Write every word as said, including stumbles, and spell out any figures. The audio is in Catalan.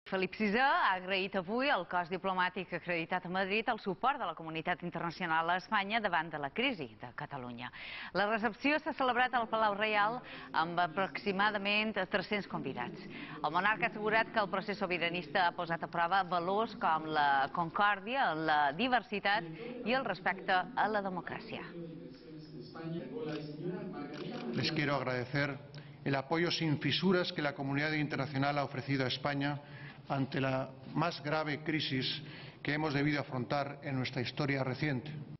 Felip sisè ha agraït avui al cos diplomàtic acreditat a Madrid el suport de la comunitat internacional a Espanya davant de la crisi de Catalunya. La recepció s'ha celebrat al Palau Reial amb aproximadament tres-cents convidats. El monarca ha assegurat que el procés sobiranista ha posat a prova valors com la concòrdia, la diversitat i el respecte a la democràcia. Les quiero agradecer el apoyo sin fisuras que la comunidad internacional ha ofrecido a España ante la más grave crisis que hemos debido afrontar en nuestra historia reciente.